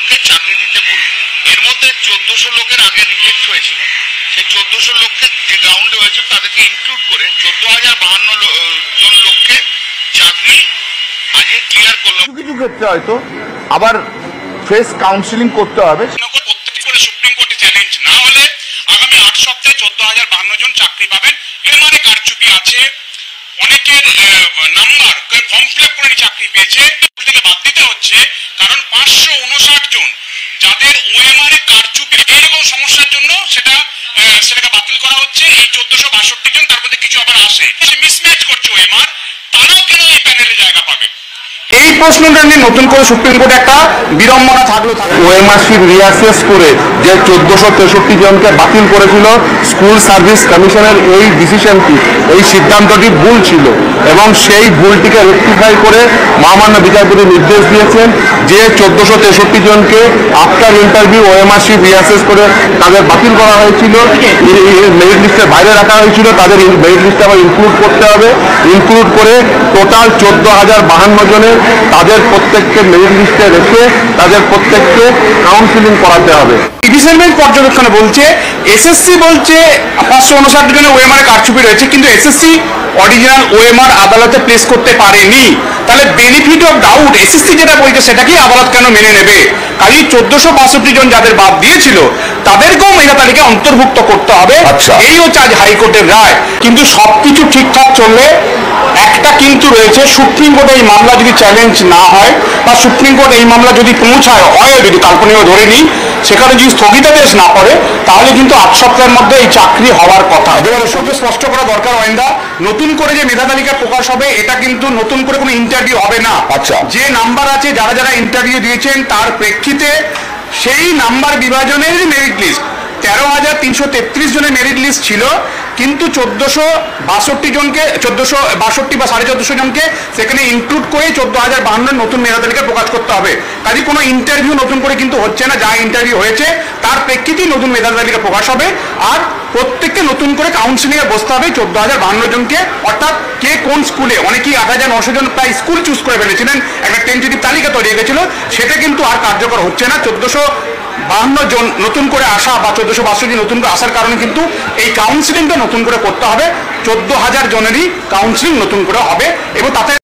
লোককে চাকরি দিতে বলল। এর মধ্যে 1400 লোকের আগে রিজেক্ট হয়েছিল। সেই 1400 লোককে যে গ্রাউন্ডে হয়েছিল তাদেরকে ইনক্লুড করে 14,052 জন লোককে চাকরি আজকে ক্লিয়ার করলাম। কিছু ক্ষেত্রে হয়তো আবার ফ্রেশ কাউন্সিলিং করতে হবে। করে সুপ্রিম কোর্টে চ্যালেঞ্জ না হলে আগামী 8 সপ্তাহে 14,052 জন চাকরি পাবেন। এর মানে কারচুপি আছে, অনেকের নাম্বার ফর্ম ফিল আপ করে চাকরি পেয়েছে থেকে বাদ দিতে হচ্ছে, কারণ 559 জন যাদের ওএমআর এ কারচুপি এইরকম সমস্যার জন্য সেটাকে বাতিল করা হচ্ছে। এই 1462 জন তার মধ্যে কিছু আবার আসে মিসম্যাচ করছে ওএমআর, তারাও কেন এই প্যানেলে জায়গা পাবে? এই প্রশ্নটা নিয়ে নতুন করে সুপ্রিম কোর্টে একটা বিড়ম্বনা থাকলো। ওএমআরসি রিঅ্যাসেস করে যে 1463 জনকে বাতিল করেছিল স্কুল সার্ভিস কমিশনের এই ডিসিশনটি, এই সিদ্ধান্তটি ভুল ছিল এবং সেই ভুলটিকে রেকটিফাই করে মহামান্য বিচারপতি নির্দেশ দিয়েছেন যে 1463 জনকে আফটার ইন্টারভিউ ওএমআরসি রিঅ্যাসেস করে তাদের বাতিল করা হয়েছিল, মেরিট লিস্টের বাইরে রাখা হয়েছিল, তাদের মেরিট লিস্টে আবার ইনক্লুড করতে হবে। ইনক্লুড করে টোটাল 14,052 জনের তাদের প্রত্যেককে মেরিট লিস্টে রেখে তাদের প্রত্যেককে কাউন্সিলিং করাতে হবে। ডিভিশন বেঞ্চ পর্যবেক্ষণে বলছে, এসএসসি বলছে 559 জনের ওএমআর কারচুপি রয়েছে, কিন্তু এসএসসি অরিজিনাল ওএমআর আদালতে প্লেস করতে পারেনি। তাহলে বেনিফিট অফ ডাউট এসএসসি যেটা বলছে সেটাকেই আদালত কেন মেনে নেবে? কাজেই 1462 জন যাদের বাদ দিয়েছিল তাদেরকেও মেধা তালিকায় অন্তর্ভুক্ত করতে হবে। এই হচ্ছে আজ হাইকোর্টের রায়। কিন্তু সবকিছু ঠিকঠাক চললে একটা কিন্তু রয়েছে, সুপ্রিম কোর্টে এই মামলা যদি চ্যালেঞ্জ না হয় বা সুপ্রিম কোর্ট এই মামলা যদি পৌঁছায় যদি কাল্পনিক ধরে নিই, সেখানে যদি স্থগিতাদেশ না করে তাহলে কিন্তু 8 সপ্তাহের মধ্যে এই চাকরি হওয়ার কথা। এবার সবচেয়ে স্পষ্ট করা দরকার ওয়েন্দা, নতুন করে যে মেধা তালিকা প্রকাশ হবে এটা কিন্তু নতুন করে কোনো ইন্টারভিউ হবে না। যে নাম্বার আছে যারা যারা ইন্টারভিউ দিয়েছেন তার প্রেক্ষিতে সেই নাম্বার বিভাজনের মেরিট লিস্ট 13,333 জনের মেরিট লিস্ট ছিল, কিন্তু 1462 জনকে 1462 বা 1450 জনকে সেখানে ইনক্লুড করে 14,052 নতুন মেধা তালিকা প্রকাশ করতে হবে। কাজে কোনো ইন্টারভিউ নতুন করে কিন্তু হচ্ছে না, যা ইন্টারভিউ হয়েছে তার প্রেক্ষিতেই নতুন মেধা তালিকা প্রকাশ হবে। আর প্রত্যেককে নতুন করে কাউন্সিলিংয়ে বসতে হবে 14,052 জনকে। অর্থাৎ কে কোন স্কুলে, অনেকেই 8,900 জন প্রায় স্কুল চুজ করে ফেলেছিলেন, একটা টেন্টেটিভ তালিকা তৈরি হয়ে গেছিল, সেটা কিন্তু আর কার্যকর হচ্ছে না। 1452 জন নতুন করে আসা বা 1462 জন নতুন করে আসার কারণে কিন্তু এই কাউন্সিলিংটা নতুন করে করতে হবে। 14,000 জনেরই কাউন্সিলিং নতুন করে হবে এবং তাতে